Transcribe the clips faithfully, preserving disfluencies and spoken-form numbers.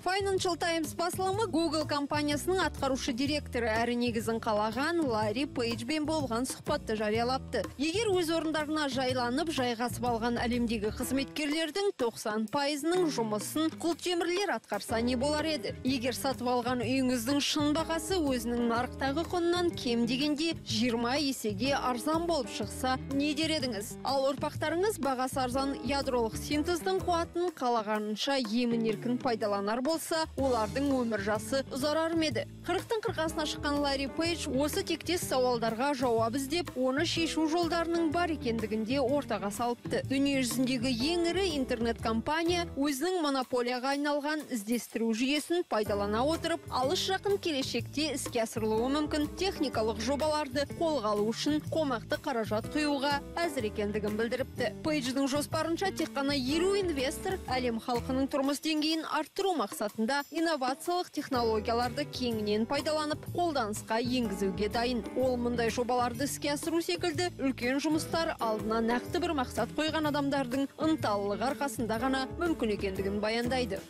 Financial Times басылымы Google компаниясының атқарушы директоры әрі негізін қалаған Ларри Пейджбен болған сұхбатты жариялапты. Егер өз орындарына жайланып, жайғасып алған әлемдегі қызметкерлердің тоқсан пайызының жұмысын құлтемірлер атқарса не болар еді? Егер сатып алған үйіңіздің шын бағасы өзінің нарықтағы құнынан кем дегенде жиырма есеге арзан болып шықса, не дер едіңіз? Ал ұрпақтарыңыз бағасы арзан ядролық синтездің қуатын қалағанынша емін-еркін пайдаланар болса, олардың өмір жасы ұзарар ма еді? қырықтың қырқасына шыққан Ларри Пейдж осы тектес сауалдарға жауап іздеп, оны шешу жолдарының бар екендігінде ортаға салыпты. Дүние жүзіндегі ең ірі интернет-компания өзінің монополияға айналған іздестіру жүйесін пайдалана отырып, алыс жақын келешекте іске асырылуы мүмкін техникалық жобаларды қолға алу үшін қомақты қаражат құюға әзір екендігін білдіріпті. Пейдждің жоспарынша тек қана елу инвестор әлем халқының тұрмыс деңгейін арттыру мақсатында инновациялық технологияларды кеңінен пайдаланып, қолданысқа енгізуге дайын. Ол мұндай жобаларды іске асыру секілді үлкен жұмыстар алдына нақты бір мақсат қойған адамдардың ынталылығы арқасында ғана мүмкін екендігін баяндайды.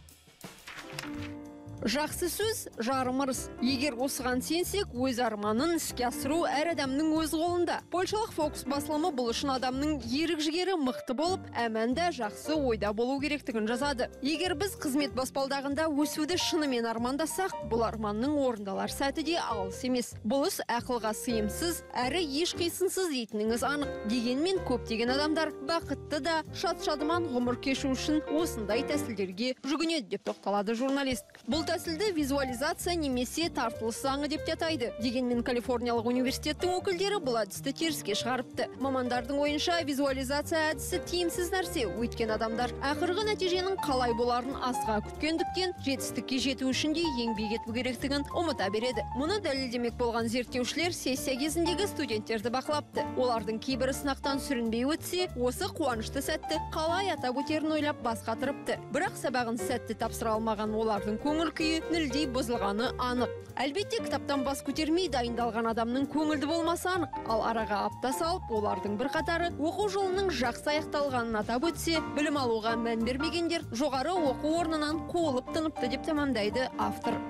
Жақсы сөз, жарым ырыс. Егер осыған сенсек, өз арманын іске асыру әр адамның өз қолында. Польшалық Фокус басылымы бұл үшін адамның ерік жігері мықты болып, әмәнда жақсы ойда болу керектігін жазады. Егер біз қызмет баспалдағында өсуді шынымен армандасақ, бұл арманның орындалар сәті де алыс емес. Бұл іс ақылға сыйымсыз, әрі еш қисынсыз дейтініңіз анық. Дегенмен көптеген адамдар бақытты да, шат-шадыман ғұмыр кешу үшін осындай тәсілдерге жүгінеді деп тоқталады журналист. Бұл тәсілді визуализация немесе тартылыс заңы деп те атайды. Дегенмен Калифорниялық университеттің өкілдері бұл әдісті теріске шығарыпты. Мамандардың ойынша визуализация әдісі тиімсіз нәрсе, өйткені адамдар ақырғы нәтиженің қалай боларын асыға күткендіктен жетістікке жету үшін де еңбек ету керектігін ұмыта береді. Мұны дәлелдемек болған зерттеушілер сессия кезіндегі студенттерді бақылапты. Олардың кейбірі сынақтан сүрінбей өтсе, осы қуанышты сәтті қалай атап өтерін ойлап бас қатырыпты. Бірақ сабағын сәтті тапсыра алмаған олардың көңіл күйі нілдей бұзылғаны анық. Әлбетте, кітаптан бас көтермей дайындалған адамның көңілді болмасы анық. Ал араға апта салып, олардың бір қатары оқу жолының жақсы аяқталғанын атап өтсе, білім алуға мән бермегендер жоғары оқу орнынан қуылып тыныпты деп тәмамдайды автор.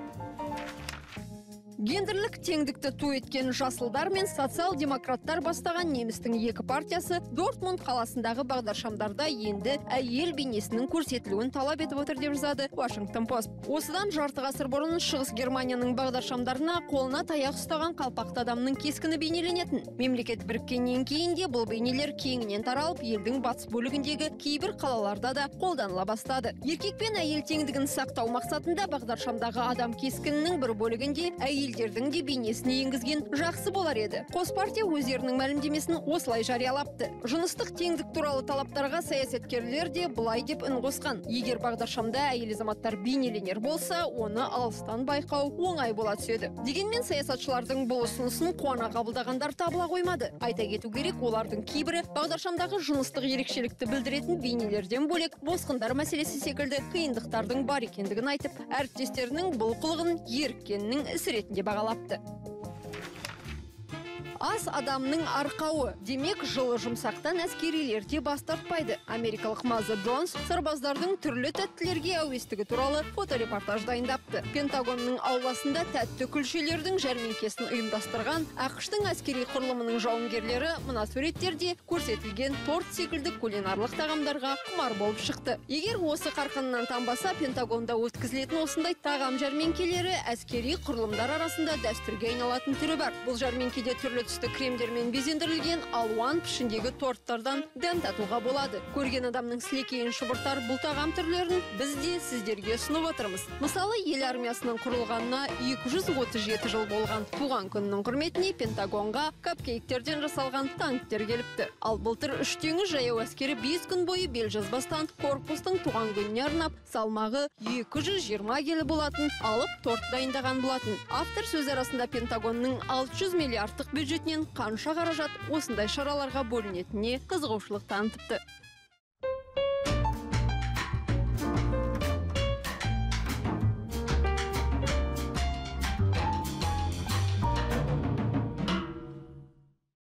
Гендерлік теңдікті ту еткен жасылдар мен социал-демократтар бастаған немістің екі партиясы Дортмунд қаласындағы бағдаршамдарда енді әйел бейнесінің көрсетілуін талап етіп отыр деп жазады Washington Post. Осыдан жарты ғасыр бұрын Шығыс Германияның бағдаршамдарына қолына таяқ ұстаған қалпақты адамның кескіні бейнеленетін. Мемлекет біріккеннен кейін де бұл бейнелер кеңінен таралып, елдің батыс бөлігіндегі кейбір қалаларда да қолданыла бастады. Еркек пен әйел теңдігін сақтау мақсатында бағдаршамдағы адам кескінінің бір бөлігінде әйел елдердің де бейнесіне енгізген жақсы болар еді. Қос партия өздерінің мәлімдемесін осылай жариялапты. Жыныстық теңдік туралы талаптарға саясаткерлер де былай деп үн қосқан. Егер бағдаршамда әйел азаматтар бейнеленер болса, оны алыстан байқау оңай бола түседі. Дегенмен саясатшылардың бұл ұсынысын қуана қабылдағандар табыла қоймады. Айта кету керек, олардың кейбірі бағдаршамдағы жыныстық ерекшелікті білдіретін бейнелерден бөлек босқындар мәселесі секілді қиындықтардың бар екендігін айтып, әріптестерінің бұл қылығын еріккеннің ісі ретінде бағалапты. Ас адамның арқауы. Демек, жылы жұмсақтан әскерилер де бас тартпайды. Америкалық Маза Джонс сарбаздардың түрлі тәттілерге әуестігі туралы фоторепортаж дайындапты. Пентагонның ауласында тәтті күлшелердің жәрмеңкесін ұйымдастырған ақш-тың әскери құрылымының жауынгерлері мына суреттерде көрсетілген торт секілді кулинарлық тағамдарға құмар болып шықты. Егер осы қарқынынан танбаса, Пентагонда өткізілетін осындай тағам жәрмеңкелері әскери құрылымдар арасында дәстүрге айналатын түрі бар. Бұл жәрмеңкеде түрлі түсті кремдермен безендірілген алуан пішіндегі торттардан дәм татуға болады. Көрген адамның сілекейін шұбыртар бұл тағам түрлерін біз де сіздерге ұсынып отырмыз. Мысалы, ел армиясының құрылғанына екі жүз отыз жеті жыл болған. Туған күннің құрметіне Пентагонға капкейктерден жасалған танктер келіпті. Ал былтыр үш теңіз жаяу әскері бес күн бойы бел жазбастан корпустың туған күніне арнап салмағы екі жүз жиырма келі болатын алып торт дайындаған болатын. Автор сөз арасында Пентагонның алты жүз миллиардтық бюджетінен қанша қаражат осындай шараларға бөлінетініне қызығушылық танытыпты.